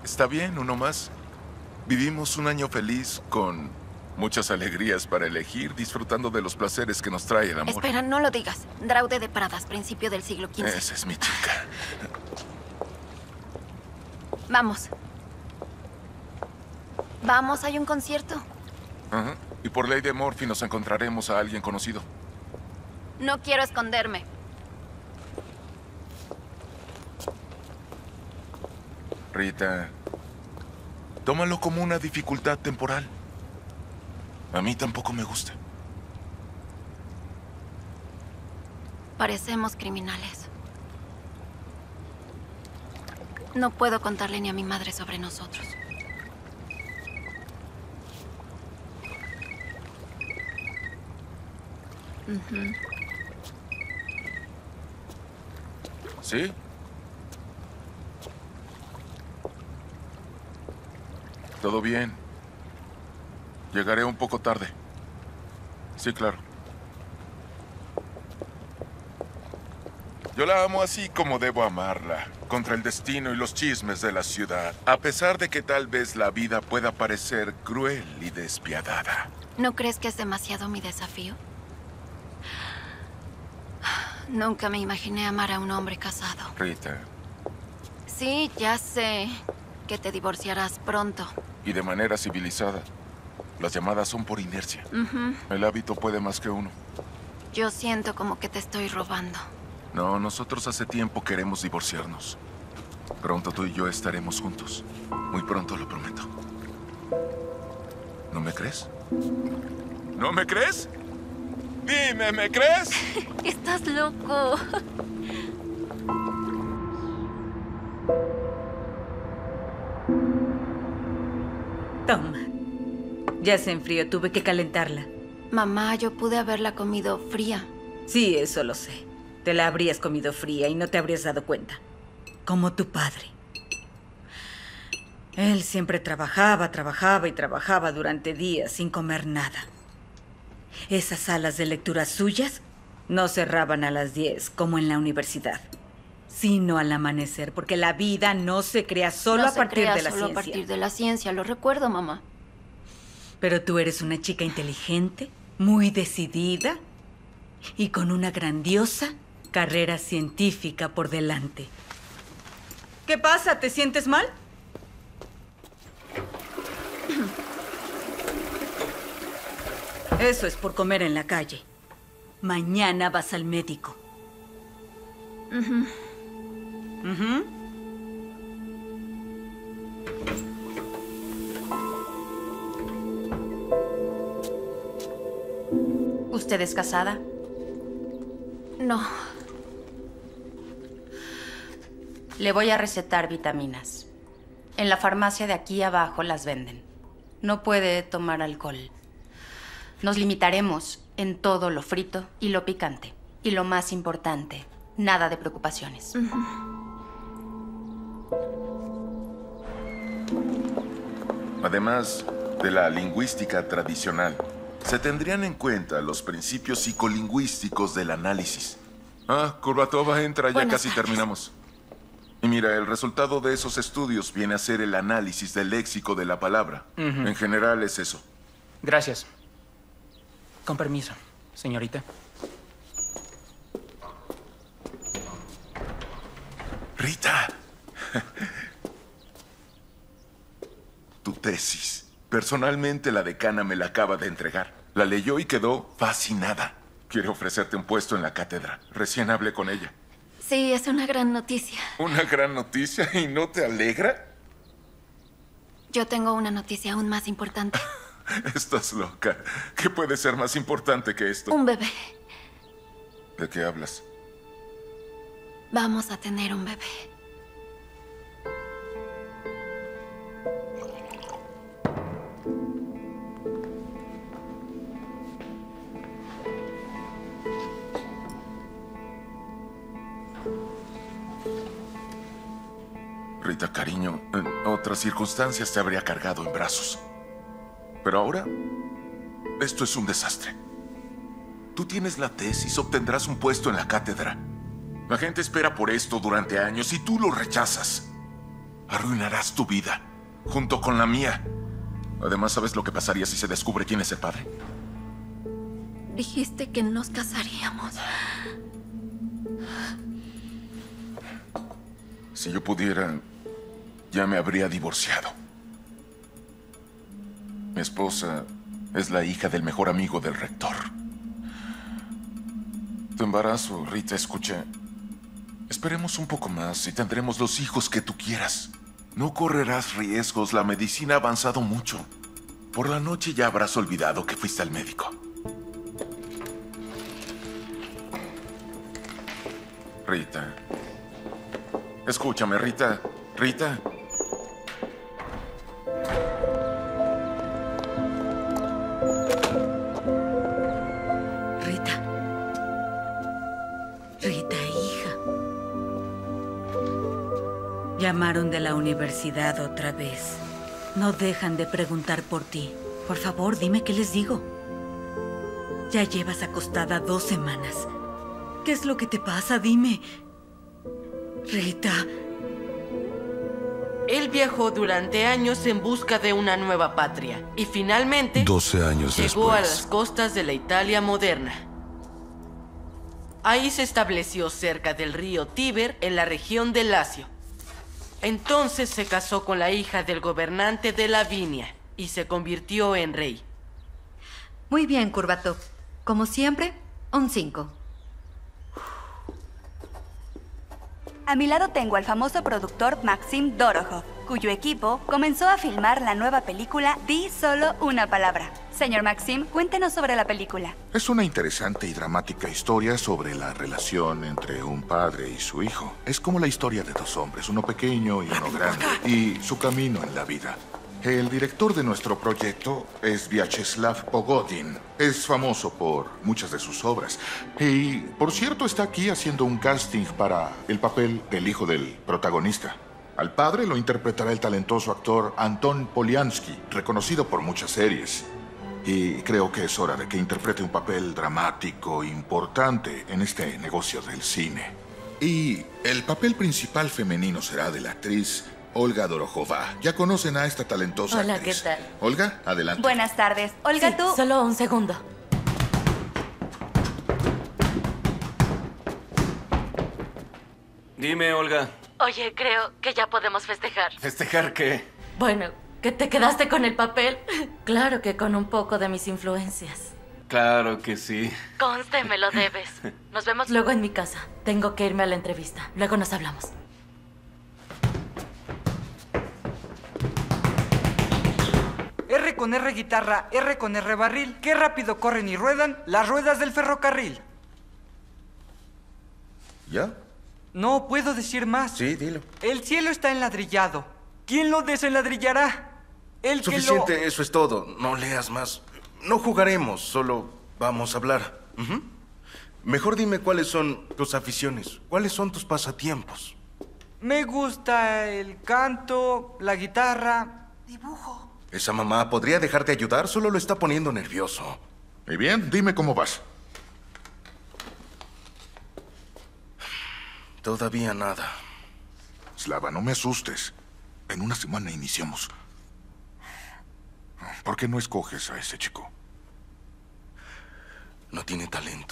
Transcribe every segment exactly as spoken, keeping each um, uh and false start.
Está bien, uno más. Vivimos un año feliz con muchas alegrías para elegir, disfrutando de los placeres que nos trae el amor. Espera, no lo digas. Draude de Pradas, principio del siglo quince. Esa es mi chica. Vamos. Vamos, hay un concierto. Ajá. Y por ley de Morphy nos encontraremos a alguien conocido. No quiero esconderme. Rita, tómalo como una dificultad temporal. A mí tampoco me gusta. Parecemos criminales. No puedo contarle ni a mi madre sobre nosotros. Uh-huh. ¿Sí? Todo bien. Llegaré un poco tarde. Sí, claro. Yo la amo así como debo amarla, contra el destino y los chismes de la ciudad, a pesar de que tal vez la vida pueda parecer cruel y despiadada. ¿No crees que es demasiado mi desafío? Nunca me imaginé amar a un hombre casado. Rita. Sí, ya sé que te divorciarás pronto. Y de manera civilizada. Las llamadas son por inercia. Uh-huh. El hábito puede más que uno. Yo siento como que te estoy robando. No, nosotros hace tiempo queremos divorciarnos. Pronto tú y yo estaremos juntos. Muy pronto, lo prometo. ¿No me crees? ¿No me crees? Dime, ¿me crees? Estás loco. Toma. Ya se enfrió, tuve que calentarla. Mamá, yo pude haberla comido fría. Sí, eso lo sé. Te la habrías comido fría y no te habrías dado cuenta. Como tu padre. Él siempre trabajaba, trabajaba y trabajaba durante días sin comer nada. Esas salas de lectura suyas no cerraban a las diez, como en la universidad, sino al amanecer, porque la vida no se crea solo no a partir se crea de la solo ciencia. a partir de la ciencia, lo recuerdo, mamá. Pero tú eres una chica inteligente, muy decidida y con una grandiosa carrera científica por delante. ¿Qué pasa? ¿Te sientes mal? Eso es por comer en la calle. Mañana vas al médico. Uh-huh. Uh-huh. ¿Usted es casada? No. Le voy a recetar vitaminas. En la farmacia de aquí abajo las venden. No puede tomar alcohol. Nos limitaremos en todo lo frito y lo picante. Y lo más importante, nada de preocupaciones. Uh-huh. Además de la lingüística tradicional, se tendrían en cuenta los principios psicolingüísticos del análisis. Ah, Kurbatova, entra, ya Buenas casi tardes. terminamos. Y mira, el resultado de esos estudios viene a ser el análisis del léxico de la palabra. Uh-huh. En general es eso. Gracias. Con permiso, señorita. Rita. Tu tesis. Personalmente la decana me la acaba de entregar. La leyó y quedó fascinada. Quiere ofrecerte un puesto en la cátedra. Recién hablé con ella. Sí, es una gran noticia. ¿Una gran noticia y no te alegra? Yo tengo una noticia aún más importante. Estás loca. ¿Qué puede ser más importante que esto? Un bebé. ¿De qué hablas? Vamos a tener un bebé. Rita, cariño, en otras circunstancias te habría cargado en brazos. Pero ahora, esto es un desastre. Tú tienes la tesis, obtendrás un puesto en la cátedra. La gente espera por esto durante años y tú lo rechazas. arruinarás tu vida, junto con la mía. Además, ¿sabes lo que pasaría si se descubre quién es el padre? Dijiste que nos casaríamos. Si yo pudiera, ya me habría divorciado. Mi esposa es la hija del mejor amigo del rector. Tu embarazo, Rita, escucha. Esperemos un poco más y tendremos los hijos que tú quieras. No correrás riesgos, la medicina ha avanzado mucho. Por la noche ya habrás olvidado que fuiste al médico. Rita. Escúchame, Rita. Rita. Rita. Rita, hija. Llamaron de la universidad otra vez. No dejan de preguntar por ti. Por favor, dime qué les digo. Ya llevas acostada dos semanas. ¿Qué es lo que te pasa? Dime. Rita. Él viajó durante años en busca de una nueva patria y finalmente doce años llegó a después. las costas de la Italia moderna. Ahí se estableció cerca del río Tíber en la región de Lacio. Entonces se casó con la hija del gobernante de Lavinia y se convirtió en rey. Muy bien, Curvatov. Como siempre, un cinco. A mi lado tengo al famoso productor Maxim Dorohov, cuyo equipo comenzó a filmar la nueva película Di solo una palabra. Señor Maxim, cuéntenos sobre la película. Es una interesante y dramática historia sobre la relación entre un padre y su hijo. Es como la historia de dos hombres, uno pequeño y uno grande, y su camino en la vida. El director de nuestro proyecto es Vyacheslav Pogodin. Es famoso por muchas de sus obras. Y, por cierto, está aquí haciendo un casting para el papel del hijo del protagonista. Al padre lo interpretará el talentoso actor Anton Poliansky, reconocido por muchas series. Y creo que es hora de que interprete un papel dramático importante en este negocio del cine. Y el papel principal femenino será de la actriz Olga Dorohova. Ya conocen a esta talentosa Hola, actriz. ¿qué tal? Olga, adelante. Buenas tardes. Olga, Sí, tú... Solo un segundo. Dime, Olga. Oye, creo que ya podemos festejar. ¿Festejar qué? Bueno, ¿que te quedaste con el papel? Claro que con un poco de mis influencias. Claro que sí. Conste, me lo debes. Nos vemos luego en mi casa. Tengo que irme a la entrevista. Luego nos hablamos. R con R guitarra, R con R barril. Qué rápido corren y ruedan las ruedas del ferrocarril. ¿Ya? No puedo decir más. Sí, dilo. El cielo está enladrillado. ¿Quién lo desenladrillará? El Suficiente, que lo... eso es todo. No leas más. No jugaremos, solo vamos a hablar. Ujú. Mejor dime cuáles son tus aficiones. ¿Cuáles son tus pasatiempos? Me gusta el canto, la guitarra. Dibujo. Esa mamá podría dejarte ayudar, solo lo está poniendo nervioso. Muy bien, dime cómo vas. Todavía nada. Slava, no me asustes. En una semana iniciamos. ¿Por qué no escoges a ese chico? No tiene talento.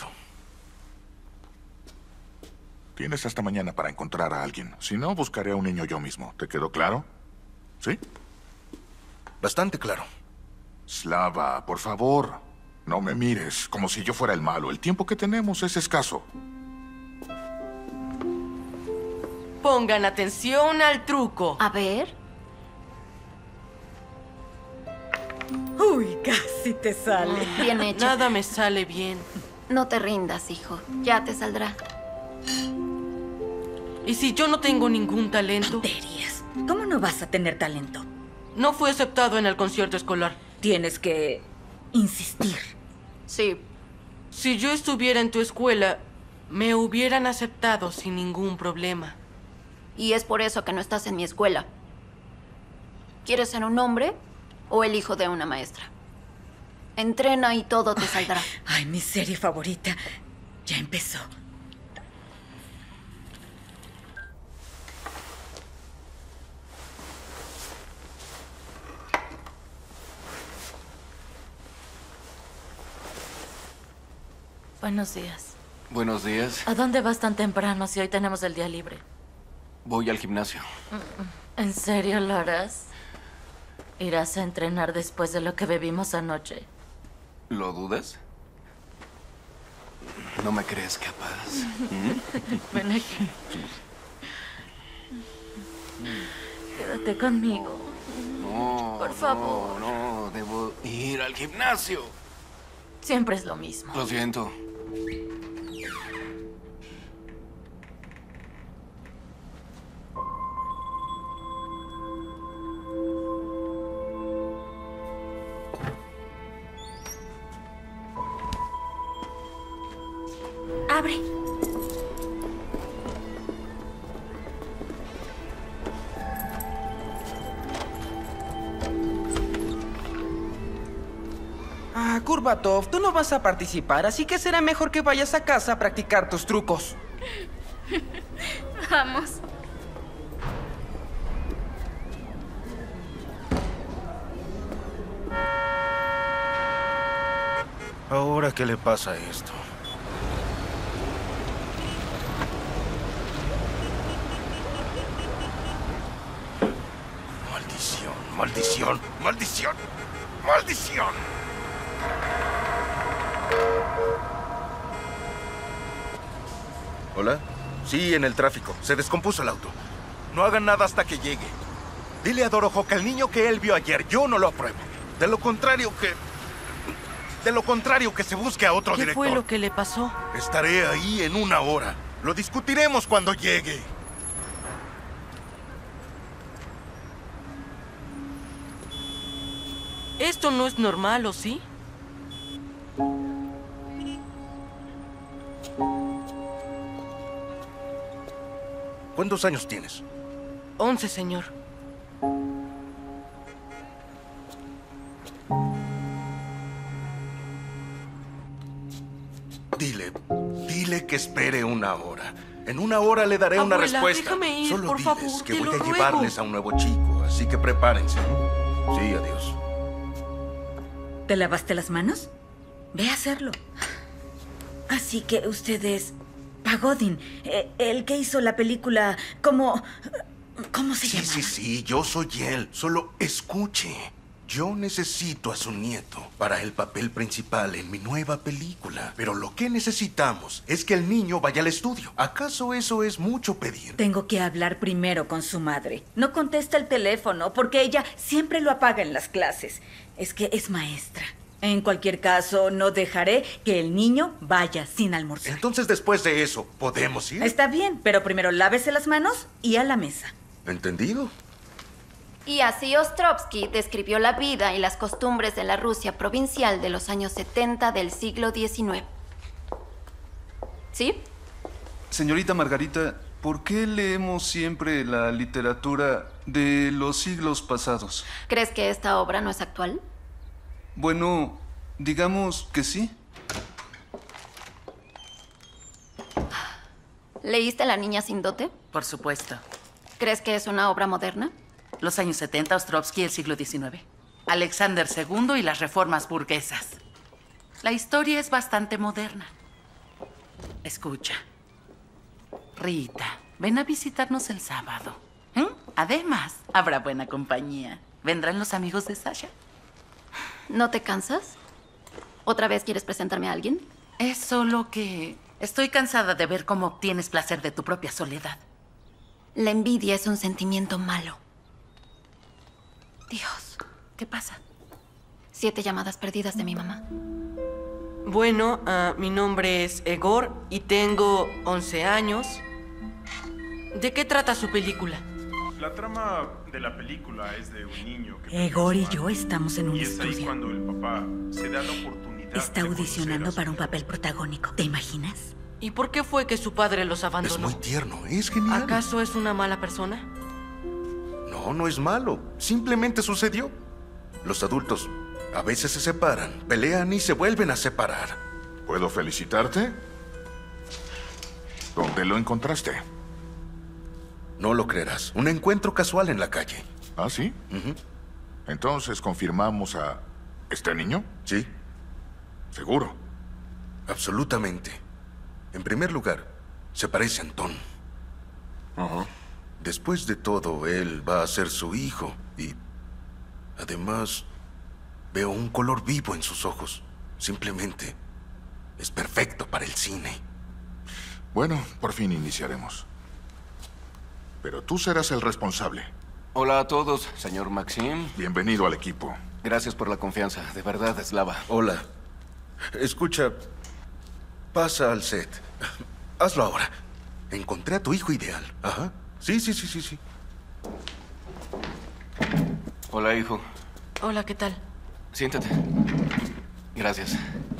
Tienes hasta mañana para encontrar a alguien. Si no, buscaré a un niño yo mismo. ¿Te quedó claro? ¿Sí? Bastante claro. Slava, por favor. No me mires como si yo fuera el malo. El tiempo que tenemos es escaso. Pongan atención al truco. A ver. Uy, casi te sale. Bien hecho. Nada me sale bien. No te rindas, hijo. Ya te saldrá. ¿Y si yo no tengo ningún talento? Tonterías. ¿Cómo no vas a tener talento? No fui aceptado en el concierto escolar. Tienes que insistir. Sí. Si yo estuviera en tu escuela, me hubieran aceptado sin ningún problema. Y es por eso que no estás en mi escuela. ¿Quieres ser un hombre o el hijo de una maestra? Entrena y todo te saldrá. Ay, mi serie favorita. Ya empezó. Buenos días. Buenos días. ¿A dónde vas tan temprano si hoy tenemos el día libre? Voy al gimnasio. ¿En serio lo harás? ¿Irás a entrenar después de lo que bebimos anoche? ¿Lo dudas? ¿No me crees capaz? ¿Mm? Ven aquí. Quédate conmigo. No, Por favor. No, no, debo ir al gimnasio. Siempre es lo mismo. Lo siento. Abre. Ah, Kurbatov, tú no vas a participar, así que será mejor que vayas a casa a practicar tus trucos. Vamos. ¿Ahora qué le pasa a esto? Maldición, maldición, maldición, maldición. ¿Hola? Sí, en el tráfico. Se descompuso el auto. No hagan nada hasta que llegue. Dile a Dorojo que el niño que él vio ayer, yo no lo apruebo. De lo contrario que... De lo contrario que se busque a otro ¿Qué director. fue lo que le pasó? Estaré ahí en una hora. Lo discutiremos cuando llegue. Esto no es normal, ¿o sí? ¿Cuántos años tienes? Once, señor. Dile, dile que espere una hora. En una hora le daré una Abuela, respuesta. déjame ir, Solo por diles favor, que te voy lo a ruego. llevarles a un nuevo chico, así que prepárense. Sí, adiós. ¿Te lavaste las manos? Ve a hacerlo. Así que usted es Pagodin, eh, el que hizo la película como... ¿Cómo se Sí, llama? sí, sí, yo soy él. Solo escuche. Yo necesito a su nieto para el papel principal en mi nueva película. Pero lo que necesitamos es que el niño vaya al estudio. ¿Acaso eso es mucho pedir? Tengo que hablar primero con su madre. No contesta el teléfono porque ella siempre lo apaga en las clases. Es que es maestra. En cualquier caso, no dejaré que el niño vaya sin almorzar. Entonces, después de eso, ¿podemos ir? Está bien, pero primero lávese las manos y a la mesa. ¿Entendido? Y así Ostrovsky describió la vida y las costumbres de la Rusia provincial de los años setenta del siglo diecinueve. ¿Sí? Señorita Margarita, ¿por qué leemos siempre la literatura de los siglos pasados? ¿Crees que esta obra no es actual? Bueno, digamos que sí. ¿Leíste La niña sin dote? Por supuesto. ¿Crees que es una obra moderna? Los años setenta, Ostrovsky, el siglo diecinueve. Alexander segundo y las reformas burguesas. La historia es bastante moderna. Escucha. Rita, ven a visitarnos el sábado. ¿Mm? Además, habrá buena compañía. ¿Vendrán los amigos de Sasha? ¿No te cansas? ¿Otra vez quieres presentarme a alguien? Es solo que estoy cansada de ver cómo obtienes placer de tu propia soledad. La envidia es un sentimiento malo. Dios, ¿qué pasa? Siete llamadas perdidas de mi mamá. Bueno, ah, mi nombre es Egor y tengo once años. ¿De qué trata su película? La trama de la película es de un niño que... Egor y yo estamos en un Y es ahí estudio. cuando el papá se da la oportunidad Está de audicionando para un papel protagónico. ¿Te imaginas? ¿Y por qué fue que su padre los abandonó? Es muy tierno, es genial. ¿Acaso es una mala persona? No, no es malo. Simplemente sucedió. Los adultos a veces se separan, pelean y se vuelven a separar. ¿Puedo felicitarte? ¿Dónde lo encontraste? No lo creerás. Un encuentro casual en la calle. ¿Ah, sí? Ujú. Entonces confirmamos a este niño. Sí. ¿Seguro? Absolutamente. En primer lugar, se parece a Antón. Ajá. Después de todo, él va a ser su hijo. Y además, veo un color vivo en sus ojos. Simplemente es perfecto para el cine. Bueno, por fin iniciaremos. Pero tú serás el responsable. Hola a todos, señor Maxim. Bienvenido al equipo. Gracias por la confianza. De verdad, Slava. Hola. Escucha, pasa al set. Hazlo ahora. Encontré a tu hijo ideal. Ajá. Sí, sí, sí, sí, sí. Hola, hijo. Hola, ¿qué tal? Siéntate. Gracias.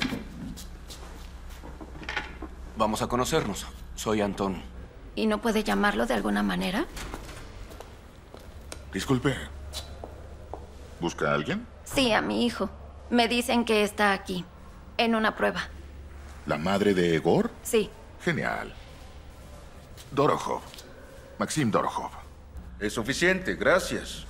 Vamos a conocernos. Soy Antón. ¿Y no puede llamarlo de alguna manera? Disculpe. ¿Busca a alguien? Sí, a mi hijo. Me dicen que está aquí, en una prueba. ¿La madre de Egor? Sí. Genial. Dorohov. Maxim Dorohov. Es suficiente, gracias.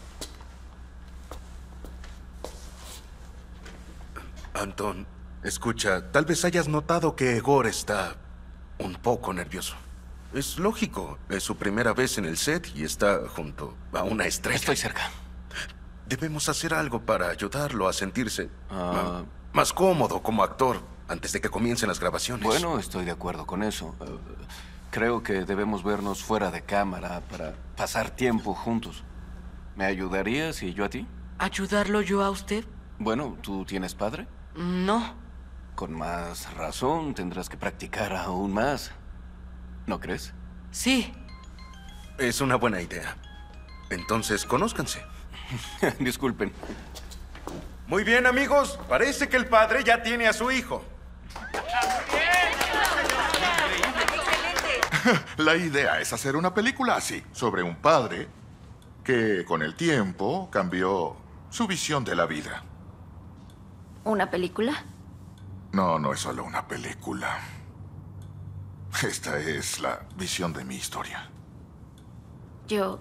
Antón, escucha, tal vez hayas notado que Egor está un poco nervioso. Es lógico, es su primera vez en el set y está junto a una estrella. Estoy cerca. Debemos hacer algo para ayudarlo a sentirse Ah. ma- más cómodo como actor antes de que comiencen las grabaciones. Bueno, estoy de acuerdo con eso. Eh, creo que debemos vernos fuera de cámara para pasar tiempo juntos. ¿Me ayudarías y yo a ti? ¿Ayudarlo yo a usted? Bueno, ¿tú tienes padre? No. Con más razón tendrás que practicar aún más. ¿No crees? Sí. Es una buena idea. Entonces, conózcanse. Disculpen. Muy bien, amigos. Parece que el padre ya tiene a su hijo. La idea es hacer una película así, sobre un padre que con el tiempo cambió su visión de la vida. ¿Una película? No, no es solo una película. Esta es la visión de mi historia. Yo...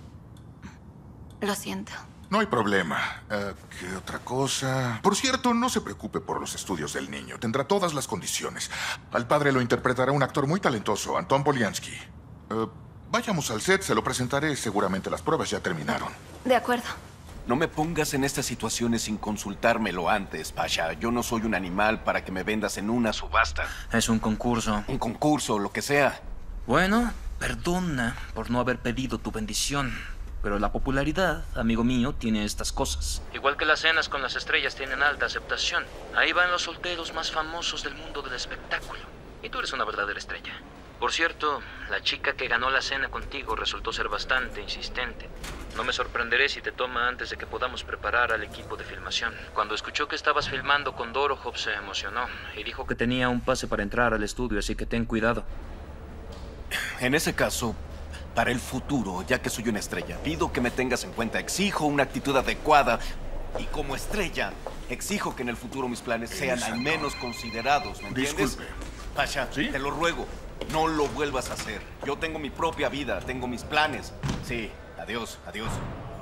Lo siento. No hay problema. Eh, ¿Qué otra cosa? Por cierto, no se preocupe por los estudios del niño. Tendrá todas las condiciones. Al padre lo interpretará un actor muy talentoso, Anton Poliansky. Eh, vayamos al set, se lo presentaré. Seguramente las pruebas ya terminaron. De acuerdo. No me pongas en estas situaciones sin consultármelo antes, Pasha. Yo no soy un animal para que me vendas en una subasta. Es un concurso. Un concurso, lo que sea. Bueno, perdona por no haber pedido tu bendición. Pero la popularidad, amigo mío, tiene estas cosas. Igual que las cenas con las estrellas tienen alta aceptación. Ahí van los solteros más famosos del mundo del espectáculo. Y tú eres una verdadera estrella. Por cierto, la chica que ganó la cena contigo resultó ser bastante insistente. No me sorprenderé si te toma antes de que podamos preparar al equipo de filmación. Cuando escuchó que estabas filmando con Dorohov se emocionó y dijo que tenía un pase para entrar al estudio, así que ten cuidado. En ese caso, para el futuro, ya que soy una estrella, pido que me tengas en cuenta. Exijo una actitud adecuada. Y como estrella, exijo que en el futuro mis planes sean al menos considerados, ¿me entiendes? Disculpe. Pasha, ¿Sí? te lo ruego, no lo vuelvas a hacer. Yo tengo mi propia vida, tengo mis planes. Sí, adiós, adiós.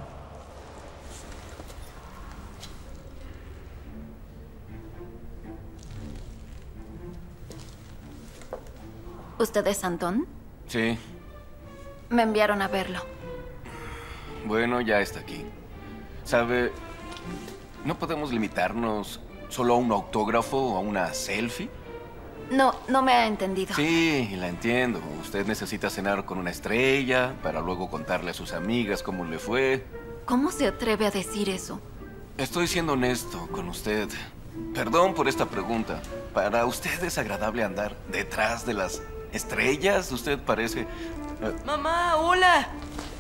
¿Usted es Antón? Sí, Me enviaron a verlo. bueno, ya está aquí. ¿Sabe? ¿No podemos limitarnos solo a un autógrafo o a una selfie? No, no me ha entendido. Sí, la entiendo. Usted necesita cenar con una estrella para luego contarle a sus amigas cómo le fue. ¿Cómo se atreve a decir eso? Estoy siendo honesto con usted. Perdón por esta pregunta. ¿Para usted es agradable andar detrás de las estrellas? Usted parece... eh, Mamá, hola.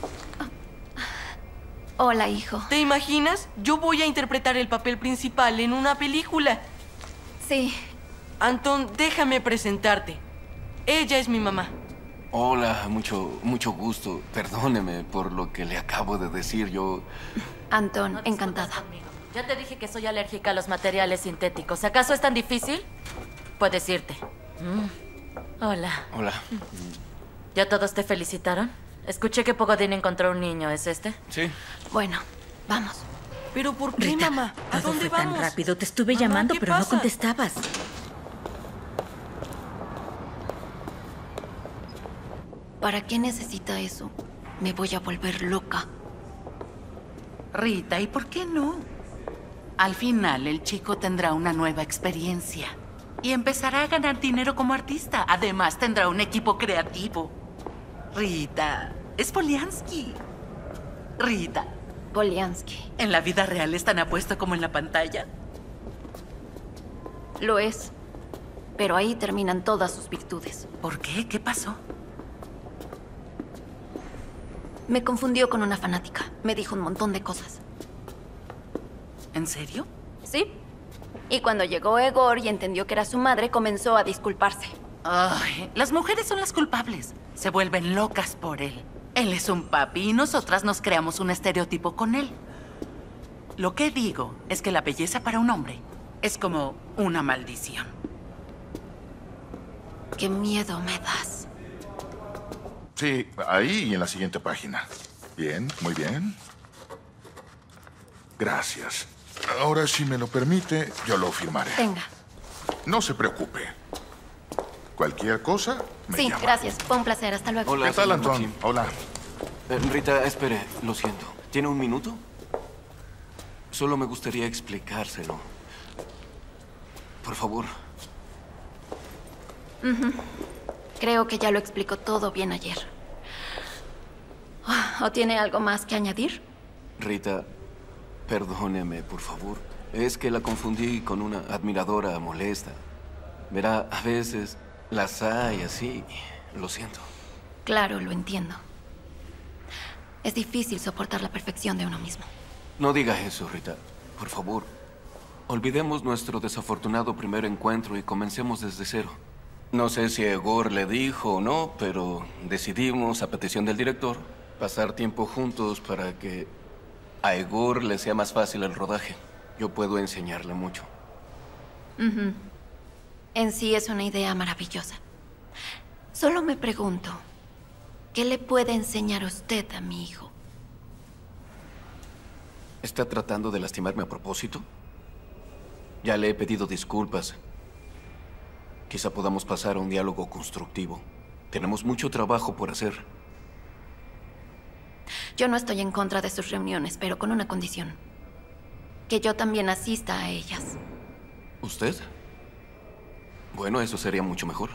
Hola, hijo. ¿Te imaginas? Yo voy a interpretar el papel principal en una película. Sí. Antón, déjame presentarte. Ella es mi mamá. Hola, mucho, mucho gusto. Perdóneme por lo que le acabo de decir. Yo... Antón, encantada. Ya te dije que soy alérgica a los materiales sintéticos. ¿Acaso es tan difícil? Puedes irte. Mm. Hola. Hola. ¿Ya todos te felicitaron? Escuché que Pogodin encontró un niño. ¿Es este? Sí. Bueno, vamos. ¿Pero por qué, Rita, mamá? ¿A todo dónde fue tan vamos? rápido. Te estuve Mamá, llamando, ¿qué pero no pasa? contestabas. ¿Para qué necesita eso? Me voy a volver loca. Rita, ¿y por qué no? Al final, el chico tendrá una nueva experiencia y empezará a ganar dinero como artista. Además, tendrá un equipo creativo. Rita, es Poliansky. Rita. Poliansky. ¿En la vida real es tan apuesto como en la pantalla? Lo es. Pero ahí terminan todas sus virtudes. ¿Por qué? ¿Qué pasó? Me confundió con una fanática. Me dijo un montón de cosas. ¿En serio? Sí. Y cuando llegó Egor y entendió que era su madre, comenzó a disculparse. Ay, las mujeres son las culpables. Se vuelven locas por él. Él es un papi y nosotras nos creamos un estereotipo con él. Lo que digo es que la belleza para un hombre es como una maldición. Qué miedo me das. Sí, ahí y en la siguiente página. Bien, muy bien. Gracias. Ahora, si me lo permite, yo lo firmaré. Venga. No se preocupe. Cualquier cosa, me Sí, llama. gracias. Fue un placer. Hasta luego. Hola, ¿Qué tal, señor Antón? Maxim. Hola. Eh, Rita, espere, lo siento. ¿Tiene un minuto? Solo me gustaría explicárselo. Por favor. Ujú. Creo que ya lo explicó todo bien ayer. ¿O tiene algo más que añadir? Rita, perdóneme, por favor. Es que la confundí con una admiradora molesta. Verá, a veces las hay así. Lo siento. Claro, lo entiendo. Es difícil soportar la perfección de uno mismo. No diga eso, Rita. Por favor. Olvidemos nuestro desafortunado primer encuentro y comencemos desde cero. No sé si Egor le dijo o no, pero decidimos, a petición del director, pasar tiempo juntos para que a Egor le sea más fácil el rodaje. Yo puedo enseñarle mucho. Ujú. En sí es una idea maravillosa. Solo me pregunto, ¿qué le puede enseñar usted a mi hijo? ¿Está tratando de lastimarme a propósito? Ya le he pedido disculpas. Quizá podamos pasar a un diálogo constructivo. Tenemos mucho trabajo por hacer. Yo no estoy en contra de sus reuniones, pero con una condición. Que yo también asista a ellas. ¿Usted? Bueno, eso sería mucho mejor.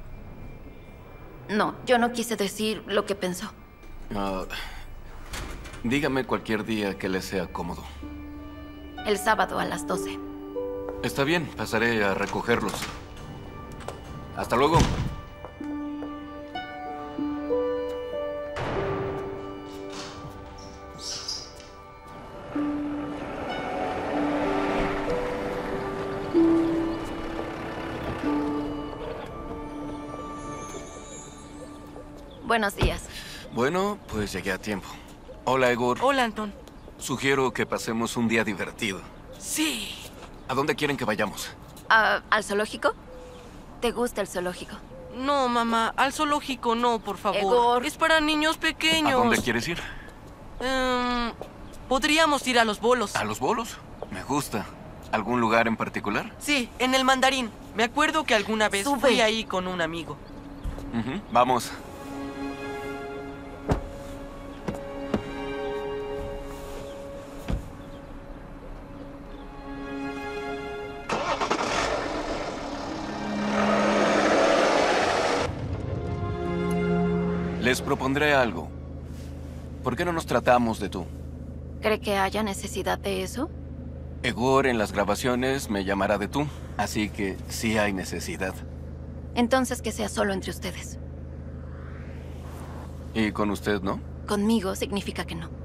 No, yo no quise decir lo que pensó. Ah, dígame cualquier día que le sea cómodo. El sábado a las doce. Está bien, pasaré a recogerlos. Hasta luego. Buenos días. Bueno, pues llegué a tiempo. Hola, Egor. Hola, Antón. Sugiero que pasemos un día divertido. Sí. ¿A dónde quieren que vayamos? Ah, ¿al zoológico? ¿Te gusta el zoológico? No, mamá, al zoológico no, por favor. Egor. Es para niños pequeños. ¿A dónde quieres ir? Em, podríamos ir a los bolos. ¿A los bolos? Me gusta. ¿Algún lugar en particular? Sí, en el Mandarín. Me acuerdo que alguna vez Sube. fui ahí con un amigo. Ujú, vamos. Les propondré algo. ¿Por qué no nos tratamos de tú? ¿Cree que haya necesidad de eso? Egor en las grabaciones me llamará de tú, así que sí hay necesidad. Entonces que sea solo entre ustedes. ¿Y con usted, no? Conmigo significa que no.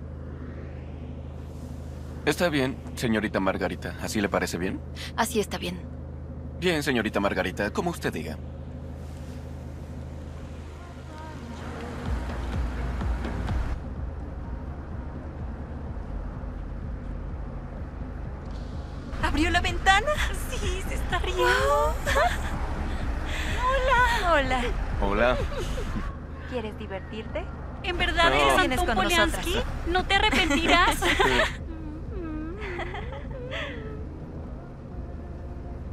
Está bien, señorita Margarita. ¿Así le parece bien? Así está bien. Bien, señorita Margarita, como usted diga. ¿Abrió la ventana? Sí, se está riendo. Hola. Hola. Hola. ¿Quieres divertirte? ¿En verdad No. eres Vienes Antón con Poliansky? nosotras. ¿No te arrepentirás?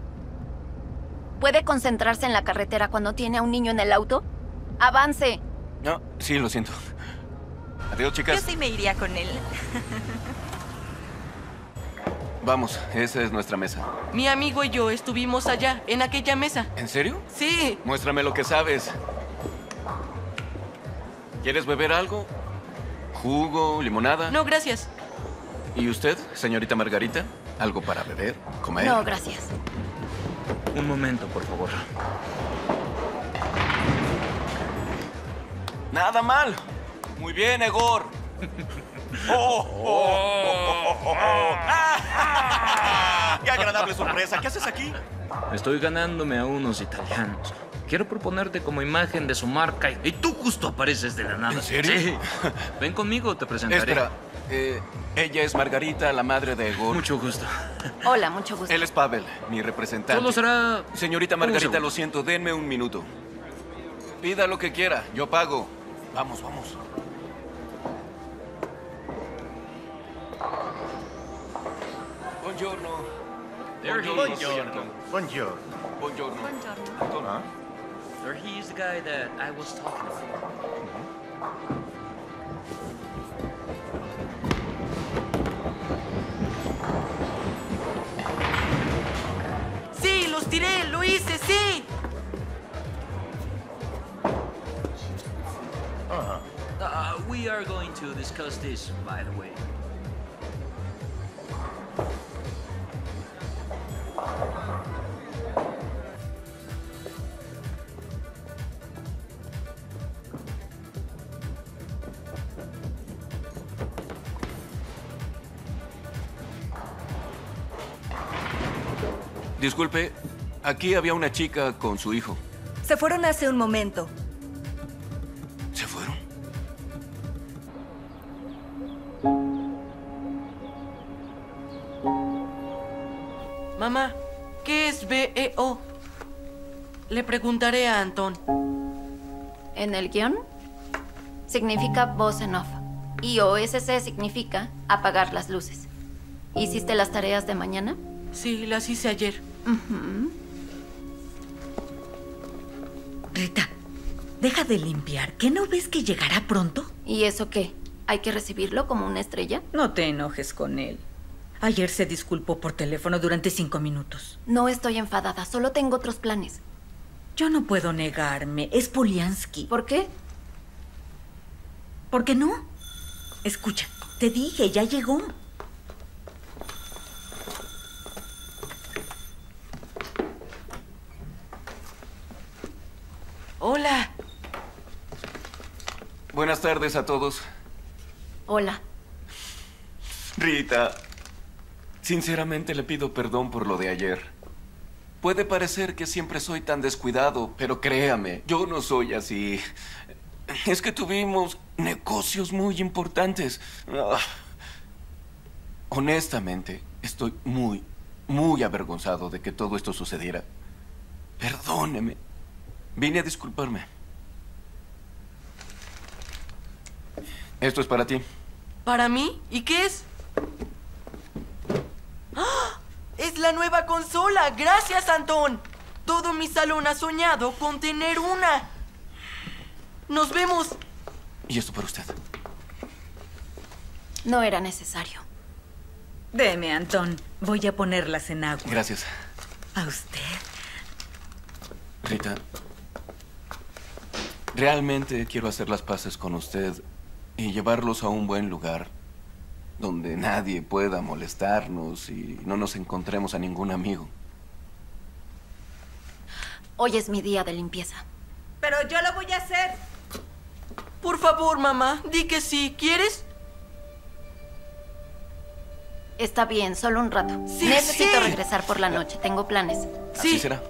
¿Puede concentrarse en la carretera cuando tiene a un niño en el auto? ¡Avance! No, sí, lo siento. Adiós, chicas. Yo sí me iría con él. Vamos, esa es nuestra mesa. Mi amigo y yo estuvimos allá, en aquella mesa. ¿En serio? Sí. Muéstrame lo que sabes. ¿Quieres beber algo? ¿Jugo? ¿Limonada? No, gracias. ¿Y usted, señorita Margarita? ¿Algo para beber? ¿Comer? No, gracias. Un momento, por favor. Nada mal. Muy bien, Egor. Oh, oh, oh, oh, oh. ¡Ah! ¡Qué agradable sorpresa! ¿Qué haces aquí? Estoy ganándome a unos italianos. Quiero proponerte como imagen de su marca y, y tú justo apareces de la nada. ¿En serio? Sí. Ven conmigo, te presentaré. Espera, eh, ella es Margarita, la madre de Egor. Mucho gusto. Hola, mucho gusto. Él es Pavel, mi representante. Solo será... Señorita un Margarita, segundo. lo siento, denme un minuto. Pida lo que quiera, yo pago. Vamos, vamos. Buongiorno. There he is. Buongiorno. Buongiorno. Buongiorno. Buongiorno. There he is the guy that I was talking about. Sí, los tiré, lo hice, sí. Uh, we are going to discuss this, by the way. Disculpe, aquí había una chica con su hijo. Se fueron hace un momento. ¿Se fueron? Mamá, ¿qué es B E O? Le preguntaré a Antón. En el guión significa voz en off. Y O S C significa apagar las luces. ¿Hiciste las tareas de mañana? Sí, las hice ayer. Ujú. Rita, deja de limpiar. ¿Qué no ves que llegará pronto? ¿Y eso qué? ¿Hay que recibirlo como una estrella? No te enojes con él. Ayer se disculpó por teléfono durante cinco minutos. No estoy enfadada, solo tengo otros planes. Yo no puedo negarme. Es Poliansky. ¿Por qué? ¿Por qué no? Escucha, te dije, ya llegó. Hola. Buenas tardes a todos. Hola. Rita, sinceramente le pido perdón por lo de ayer. Puede parecer que siempre soy tan descuidado, pero créame, yo no soy así. Es que tuvimos negocios muy importantes. Ah. Honestamente, estoy muy, muy avergonzado de que todo esto sucediera. Perdóneme. Vine a disculparme. Esto es para ti. ¿Para mí? ¿Y qué es? ¡Ah! ¡Es la nueva consola! ¡Gracias, Antón! Todo mi salón ha soñado con tener una. ¡Nos vemos! Y esto para usted. No era necesario. Deme, Antón. Voy a ponerlas en agua. Gracias. ¿A usted? Rita, realmente quiero hacer las paces con usted y llevarlos a un buen lugar donde nadie pueda molestarnos y no nos encontremos a ningún amigo. Hoy es mi día de limpieza. Pero yo lo voy a hacer. Por favor, mamá, di que sí. ¿Quieres? Está bien, solo un rato. Sí, Necesito sí. regresar por la noche. Tengo planes. Así será.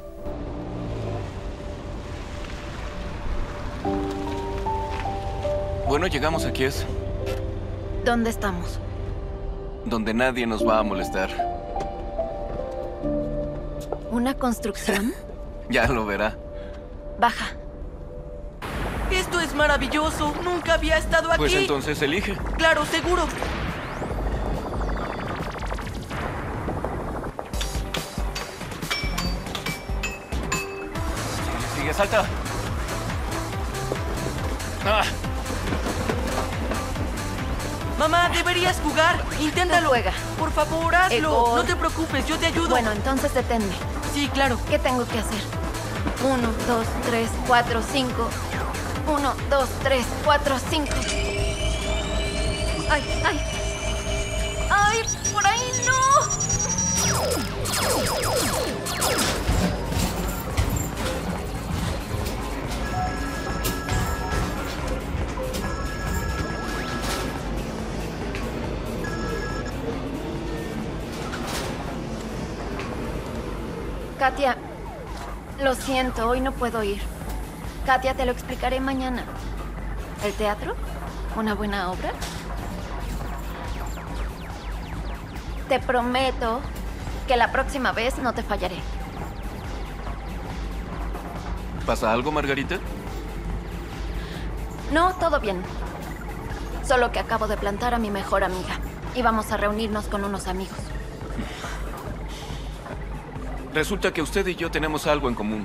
Bueno, llegamos a Kiev, ¿Dónde estamos? donde nadie nos va a molestar. ¿Una construcción? Ya lo verá. Baja. Esto es maravilloso. Nunca había estado aquí. Pues entonces elige. Claro, seguro. Sigue, salta. Ah. Mamá, deberías jugar. Inténtalo. Juega. Por favor, hazlo. Egor. No te preocupes, yo te ayudo. Bueno, entonces deténme. Sí, claro. ¿Qué tengo que hacer? Uno, dos, tres, cuatro, cinco. Uno, dos, tres, cuatro, cinco. ¡Ay, ay! ¡Ay, por ahí no! Katia, lo siento, hoy no puedo ir. Katia, te lo explicaré mañana. ¿El teatro? ¿Una buena obra? Te prometo que la próxima vez no te fallaré. ¿Pasa algo, Margarita? No, todo bien. Solo que acabo de plantar a mi mejor amiga. Y vamos a reunirnos con unos amigos. Resulta que usted y yo tenemos algo en común.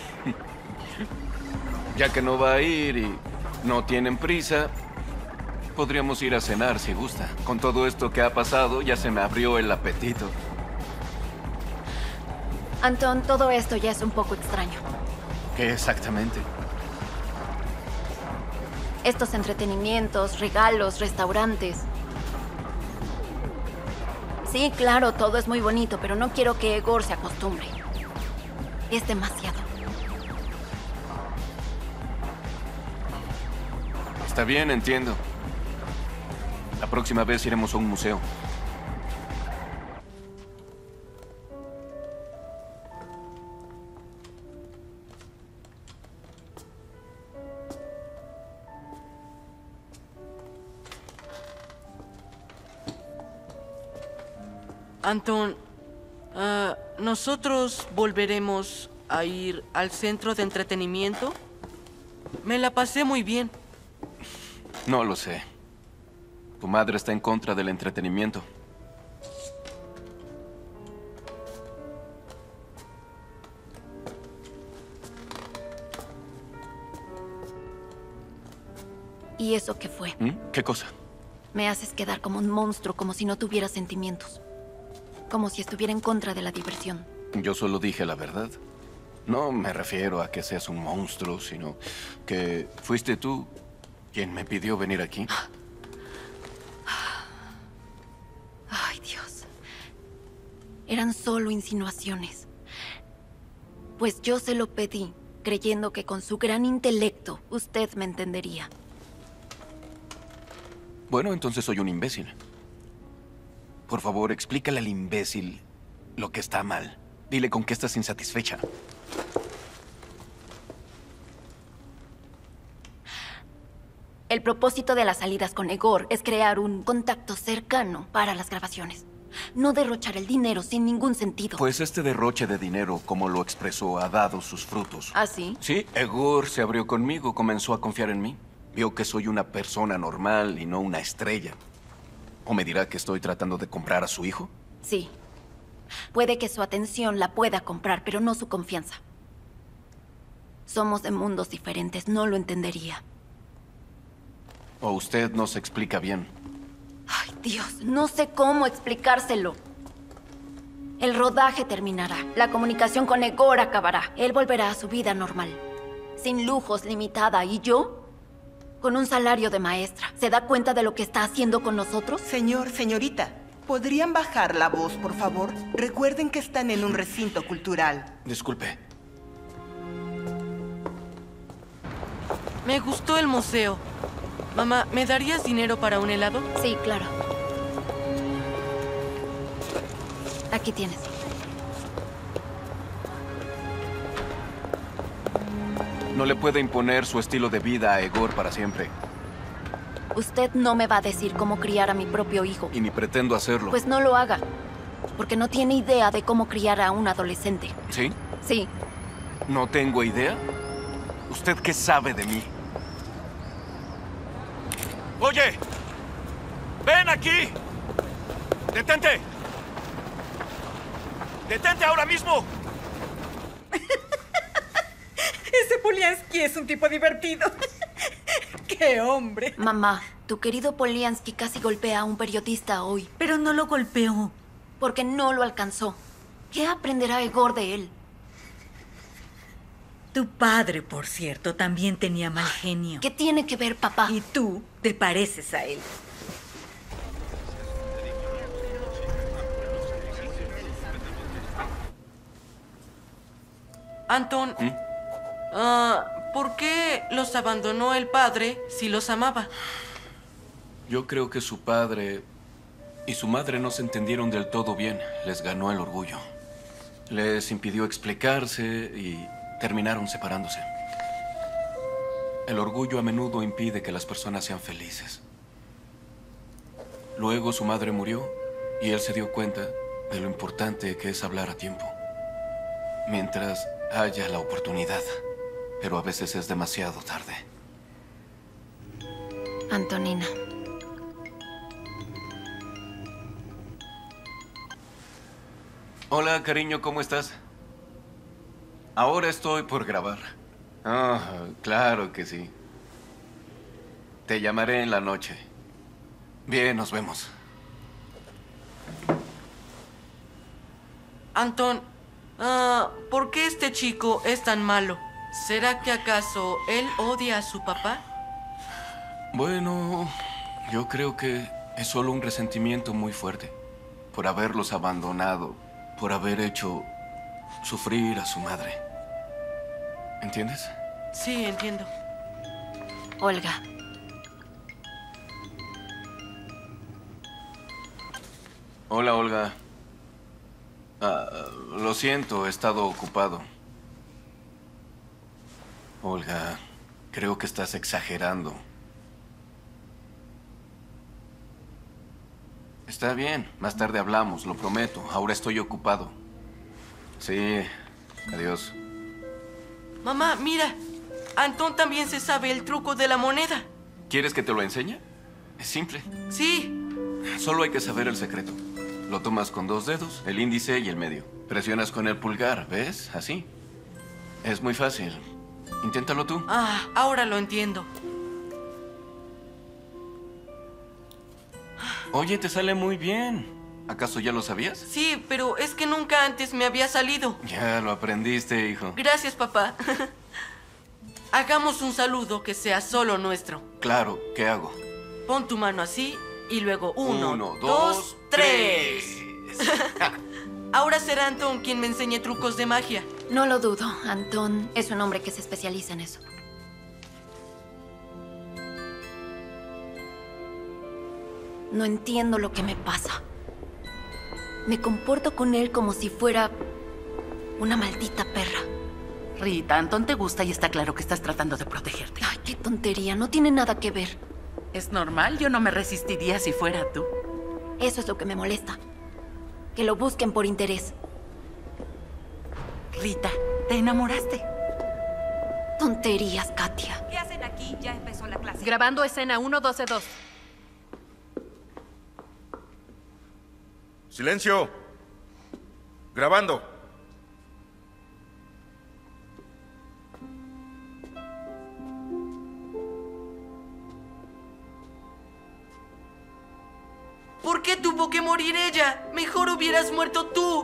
Ya que no va a ir y no tienen prisa, podríamos ir a cenar si gusta. Con todo esto que ha pasado, ya se me abrió el apetito. Anton, todo esto ya es un poco extraño. ¿Qué exactamente? Estos entretenimientos, regalos, restaurantes. Sí, claro, todo es muy bonito, pero no quiero que Egor se acostumbre. Es demasiado. Está bien, entiendo. La próxima vez iremos a un museo. Anton, uh, ¿nosotros volveremos a ir al centro de entretenimiento? Me la pasé muy bien. No lo sé. Tu madre está en contra del entretenimiento. ¿Y eso qué fue? ¿Mm? ¿Qué cosa? Me haces quedar como un monstruo, como si no tuviera sentimientos. Como si estuviera en contra de la diversión. Yo solo dije la verdad. No me refiero a que seas un monstruo, sino que fuiste tú quien me pidió venir aquí. Ay, Dios. Eran solo insinuaciones. Pues yo se lo pedí, creyendo que con su gran intelecto usted me entendería. Bueno, entonces soy un imbécil. Por favor, explícale al imbécil lo que está mal. Dile con qué estás insatisfecha. El propósito de las salidas con Egor es crear un contacto cercano para las grabaciones. No derrochar el dinero sin ningún sentido. Pues este derroche de dinero, como lo expresó, ha dado sus frutos. ¿Ah, sí? Sí, Egor se abrió conmigo, comenzó a confiar en mí. Vio que soy una persona normal y no una estrella. ¿O me dirá que estoy tratando de comprar a su hijo? Sí. Puede que su atención la pueda comprar, pero no su confianza. Somos de mundos diferentes, no lo entendería. ¿O usted no se explica bien? Ay, Dios, no sé cómo explicárselo. El rodaje terminará. La comunicación con Egor acabará. Él volverá a su vida normal. Sin lujos, limitada. ¿Y yo? Con un salario de maestra. ¿Se da cuenta de lo que está haciendo con nosotros? Señor, señorita, ¿podrían bajar la voz, por favor? Recuerden que están en un recinto cultural. Disculpe. Me gustó el museo. Mamá, ¿me darías dinero para un helado? Sí, claro. Aquí tienes. No le puede imponer su estilo de vida a Egor para siempre. Usted no me va a decir cómo criar a mi propio hijo. Y ni pretendo hacerlo. Pues no lo haga. Porque no tiene idea de cómo criar a un adolescente. ¿Sí? Sí. ¿No tengo idea? ¿Usted qué sabe de mí? ¡Oye! ¡Ven aquí! ¡Detente! ¡Detente ahora mismo! Ese Poliansky es un tipo divertido. ¡Qué hombre! Mamá, tu querido Poliansky casi golpea a un periodista hoy. Pero no lo golpeó. Porque no lo alcanzó. ¿Qué aprenderá Egor de él? Tu padre, por cierto, también tenía mal genio. ¿Qué tiene que ver, papá? Y tú te pareces a él. Anton, ¿Mm? ah, ¿por qué los abandonó el padre si los amaba? Yo creo que su padre y su madre no se entendieron del todo bien. Les ganó el orgullo. Les impidió explicarse y terminaron separándose. El orgullo a menudo impide que las personas sean felices. Luego su madre murió y él se dio cuenta de lo importante que es hablar a tiempo. Mientras haya la oportunidad. Pero a veces es demasiado tarde. Antonina. Hola, cariño, ¿cómo estás? Ahora estoy por grabar. Ah, claro que sí. Te llamaré en la noche. Bien, nos vemos. Anton, ah, ¿por qué este chico es tan malo? ¿Será que acaso él odia a su papá? Bueno, yo creo que es solo un resentimiento muy fuerte por haberlos abandonado, por haber hecho sufrir a su madre. ¿Entiendes? Sí, entiendo. Olga. Hola, Olga. Ah, lo siento, he estado ocupado. Olga, creo que estás exagerando. Está bien, más tarde hablamos, lo prometo. Ahora estoy ocupado. Sí, adiós. Mamá, mira. Anton también se sabe el truco de la moneda. ¿Quieres que te lo enseñe? Es simple. Sí. Solo hay que saber el secreto. Lo tomas con dos dedos, el índice y el medio. Presionas con el pulgar, ¿ves? Así. Es muy fácil. Inténtalo tú. Ah, ahora lo entiendo. Oye, te sale muy bien. ¿Acaso ya lo sabías? Sí, pero es que nunca antes me había salido. Ya lo aprendiste, hijo. Gracias, papá. Hagamos un saludo que sea solo nuestro. Claro, ¿qué hago? Pon tu mano así y luego uno, Uno, dos, dos, tres. Ahora será Anton quien me enseñe trucos de magia. No lo dudo. Anton es un hombre que se especializa en eso. No entiendo lo que me pasa. Me comporto con él como si fuera una maldita perra. Rita, Anton te gusta y está claro que estás tratando de protegerte. Ay, qué tontería. No tiene nada que ver. Es normal, yo no me resistiría si fuera tú. Eso es lo que me molesta. Que lo busquen por interés. Rita, ¿te enamoraste? Tonterías, Katia. ¿Qué hacen aquí? Ya empezó la clase. Grabando escena uno doce dos. ¡Silencio! Grabando. ¿Por qué tuvo que morir ella? Mejor hubieras muerto tú.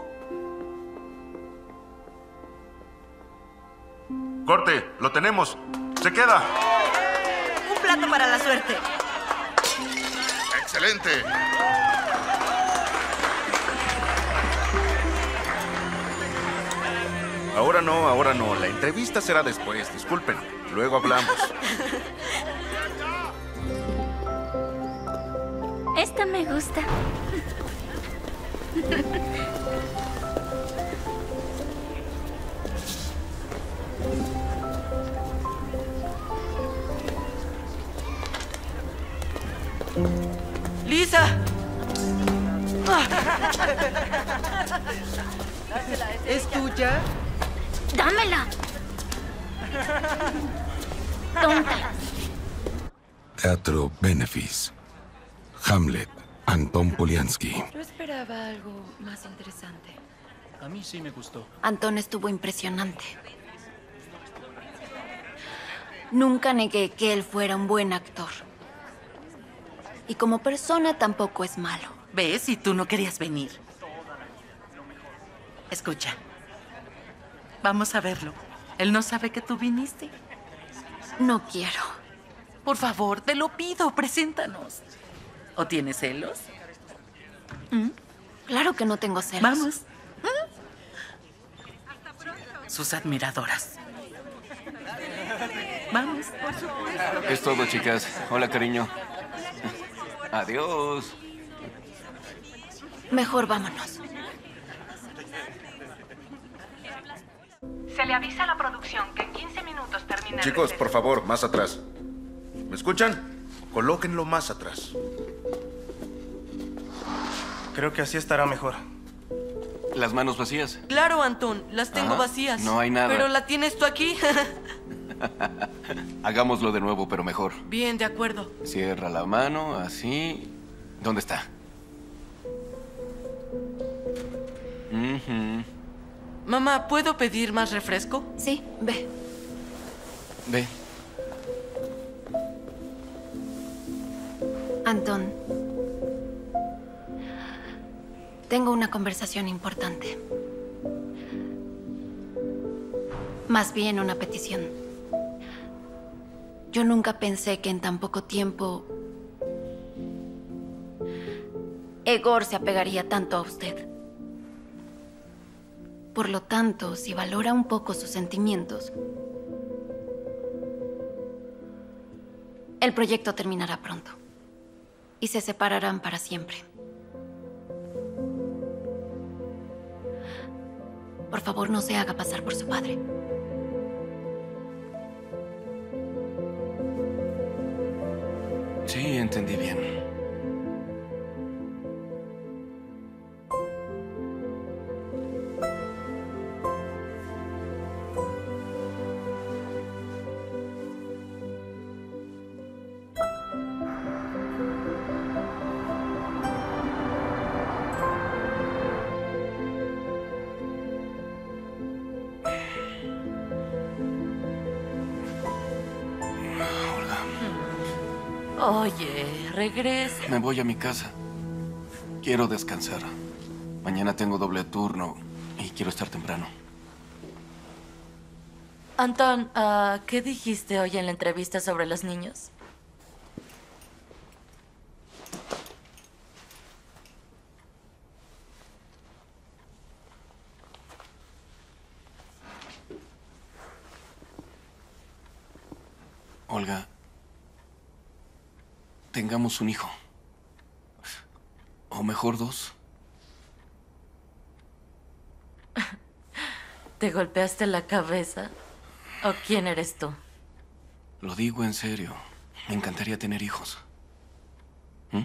Corte, lo tenemos. Se queda. Un plato para la suerte. ¡Excelente! Ahora no, ahora no. La entrevista será después. Disculpen. Luego hablamos. Esta me gusta. ¡Lisa! ¿Es tuya? ¡Dámela! Tonta. Teatro Benefice. Hamlet, Anton Poliansky. Yo esperaba algo más interesante. A mí sí me gustó. Anton estuvo impresionante. Nunca negué que él fuera un buen actor. Y como persona tampoco es malo. ¿Ves? Y tú no querías venir. Escucha. Vamos a verlo. Él no sabe que tú viniste. No quiero. Por favor, te lo pido, preséntanos. ¿O tienes celos? ¿Mm? Claro que no tengo celos. Vamos. ¿Mm? Sus admiradoras. Vamos. Es todo, chicas. Hola, cariño. Adiós. Mejor vámonos. Se le avisa a la producción que en quince minutos termina el Chicos, receso. por favor, más atrás. ¿Me escuchan? Colóquenlo más atrás. Creo que así estará mejor. ¿Las manos vacías? Claro, Antón, las tengo Ajá, vacías. no hay nada. Pero la tienes tú aquí. Hagámoslo de nuevo, pero mejor. Bien, de acuerdo. Cierra la mano, así. ¿Dónde está? Ujú. Mamá, ¿puedo pedir más refresco? Sí, ve. Ve. Antón, tengo una conversación importante. Más bien una petición. Yo nunca pensé que en tan poco tiempo Egor se apegaría tanto a usted. Por lo tanto, si valora un poco sus sentimientos, el proyecto terminará pronto y se separarán para siempre. Por favor, no se haga pasar por su padre. Sí, entendí bien. Oye, regresa. Me voy a mi casa. Quiero descansar. Mañana tengo doble turno y quiero estar temprano. Antón, uh, ¿qué dijiste hoy en la entrevista sobre los niños? Olga, tengamos un hijo. O mejor dos. ¿Te golpeaste la cabeza? ¿O quién eres tú? Lo digo en serio. Me encantaría tener hijos. ¿Mm?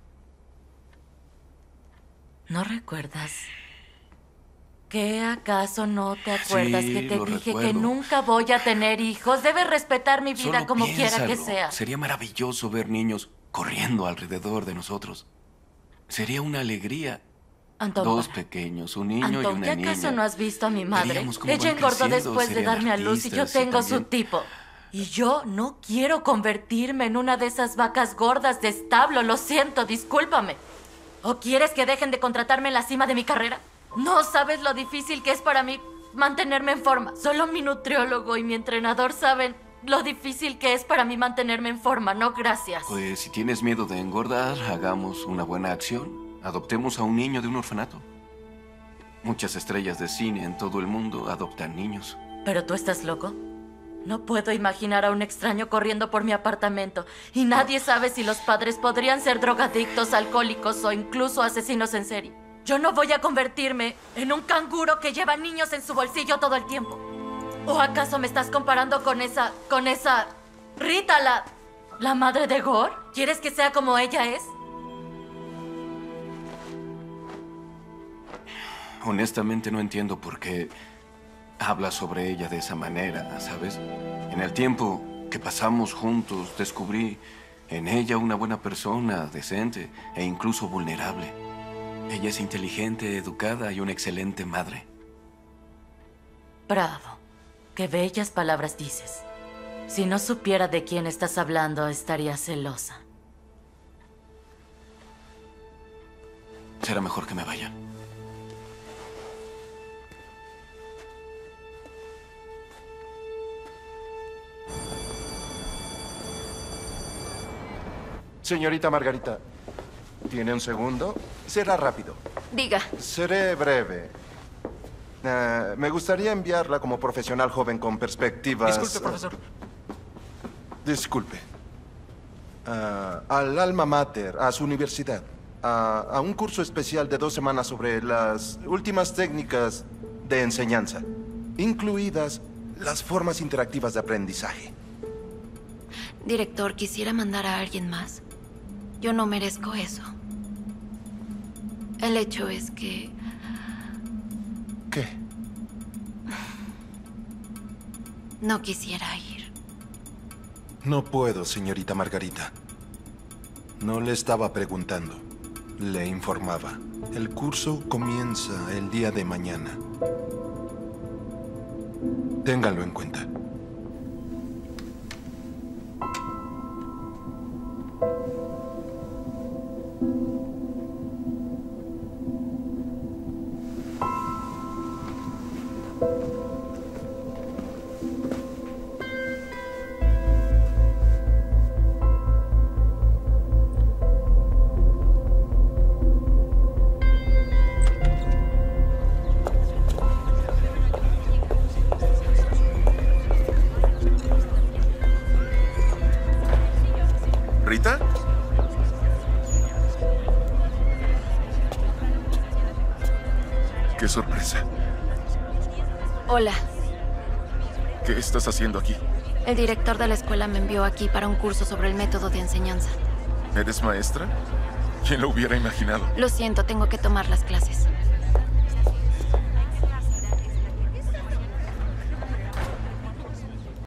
¿No recuerdas? ¿Qué acaso no te acuerdas Sí, que te lo dije que recuerdo. nunca voy a tener hijos? Debes respetar mi vida Solo como quiera que piénsalo. sea. Sería maravilloso ver niños corriendo alrededor de nosotros. Sería una alegría. Antón, Dos para. pequeños, un niño y Antón, una ¿qué niña. acaso no has visto a mi madre? Veríamos cómo Ella van engordó creciendo, después de serían darme a luz y yo artistas y tengo su también- tipo. Y yo no quiero convertirme en una de esas vacas gordas de establo. Lo siento, discúlpame. ¿O quieres que dejen de contratarme en la cima de mi carrera? No sabes lo difícil que es para mí mantenerme en forma. Solo mi nutriólogo y mi entrenador saben lo difícil que es para mí mantenerme en forma. No, gracias. Pues si tienes miedo de engordar, hagamos una buena acción. Adoptemos a un niño de un orfanato. Muchas estrellas de cine en todo el mundo adoptan niños. ¿Pero tú estás loco? No puedo imaginar a un extraño corriendo por mi apartamento. Y nadie sabe si los padres podrían ser drogadictos, alcohólicos o incluso asesinos en serie. Yo no voy a convertirme en un canguro que lleva niños en su bolsillo todo el tiempo. ¿O acaso me estás comparando con esa... con esa... Rita, la... la madre de Gore? ¿Quieres que sea como ella es? Honestamente no entiendo por qué hablas sobre ella de esa manera, ¿sabes? En el tiempo que pasamos juntos, descubrí en ella una buena persona, decente e incluso vulnerable. Ella es inteligente, educada y una excelente madre. Bravo. Qué bellas palabras dices. Si no supiera de quién estás hablando, estaría celosa. Será mejor que me vaya. Señorita Margarita, ¿tiene un segundo? Será rápido. Diga. Seré breve. Eh, me gustaría enviarla como profesional joven con perspectivas... Disculpe, profesor. Disculpe. Ah, al alma mater, a su universidad. A, a un curso especial de dos semanas sobre las últimas técnicas de enseñanza, incluidas las formas interactivas de aprendizaje. Director, quisiera mandar a alguien más. Yo no merezco eso. El hecho es que... ¿Qué? No quisiera ir. No puedo, señorita Margarita. No le estaba preguntando. Le informaba. El curso comienza el día de mañana. Ténganlo en cuenta. ¿Rita? Qué sorpresa. Hola. ¿Qué estás haciendo aquí? El director de la escuela me envió aquí para un curso sobre el método de enseñanza. ¿Eres maestra? ¿Quién lo hubiera imaginado? Lo siento, tengo que tomar las clases.